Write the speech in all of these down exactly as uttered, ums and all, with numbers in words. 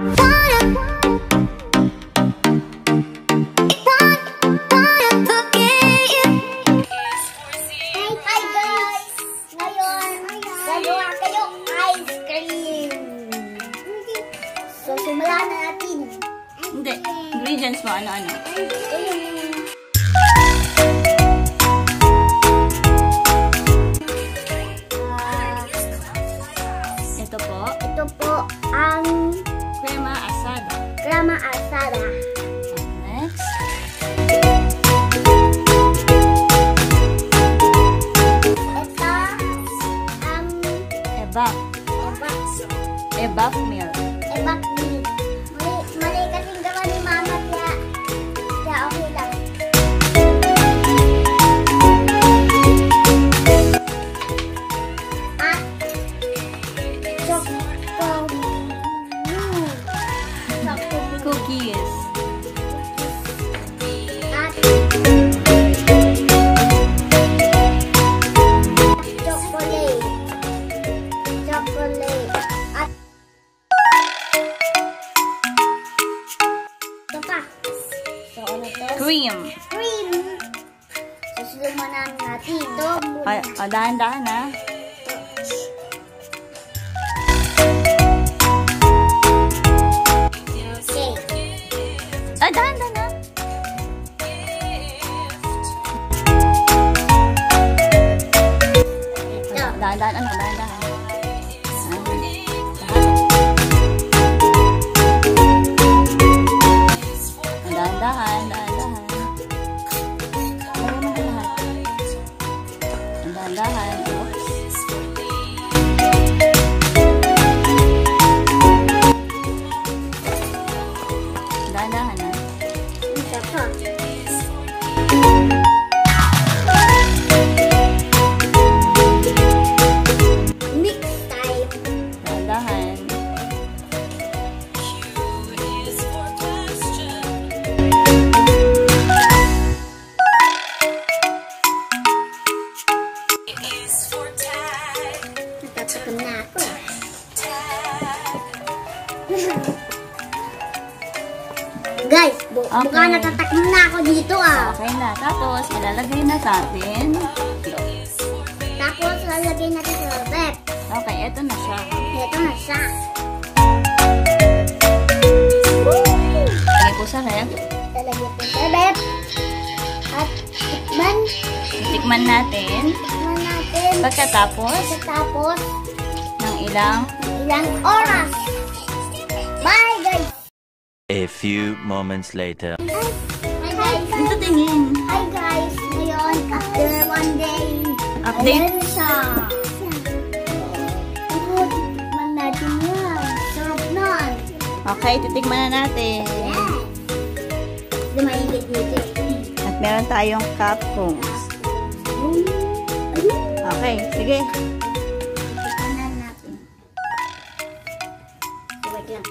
So, simulan na natin. Hindi. Ingredients mo, ano-ano? Uh, ito po. ito po ang Crema asada. crema asada. Next. Ito ang Ebak. ebak. Ebak milk. Ebak milk. Mali, mali kasing gawa ni mama kaya, kaya okay lang. At choco Cookies. at chocolate. Chocolate. At ito pa. So, ano to? Cream. Cream. Susumanan natin ito. O, o dahan-dahan ha. Okay. Ah, dahan-dahan ha. Ito. Dahan-dahan, ano, dahan-dahan. Dahan-dahan, dahan-dahan. Lagyan mo na lahat. Dahan-dahan. Oops. Dahan-dahan ha. Ito pa. Mix tayo. Dahan-dahan. Natatakam na ako. Guys, bu Okay. mukhang natatakam na ako dito ah. Okay na. Tapos, ilalagay na natin. Tapos, lalagay natin sa rep. Okay, eto na siya. Ito na siya. Lagay po sa ref. Lalagay po sa rep. At tikman. Titikman natin. Tikman natin. Pagkatapos Pagkatapos, ng ilang ilang oras. Bye guys! A few moments later. Hi guys! dito tingin. Hi guys! Ngayon, after one day, Update. ayan siya. Ito, tikman natin yan. Sarap nun. Okay, titikman na natin. Yes! Hindi mainit dito eh. At meron tayong cupcones. Okay, sige. Tikman na natin. Wait lang.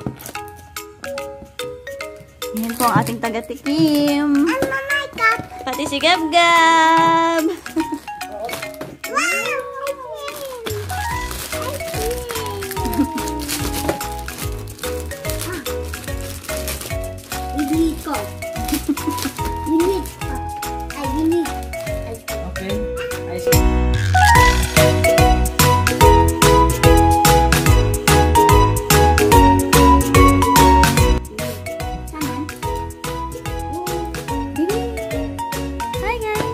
Yan po ang ating taga-tikim. Ang mamay cup! Pati si Gab-Gab. Wow! We need ko. We need. Ay, we need. Okay. Nice. Taman. Hi guys.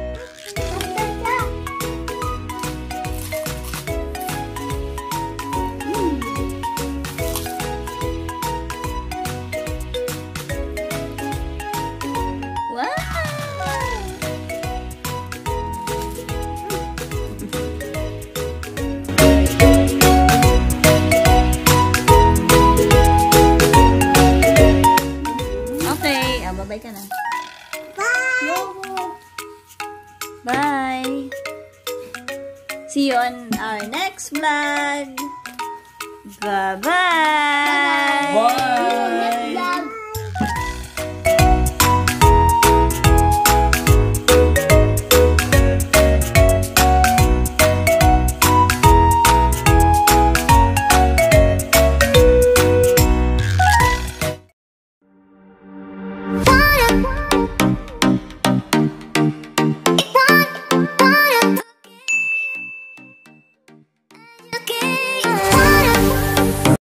Wow. Okay, ah, bye-bye ka na. Bye! Bye. See you on our next vlog. Bye-bye. Bye-bye.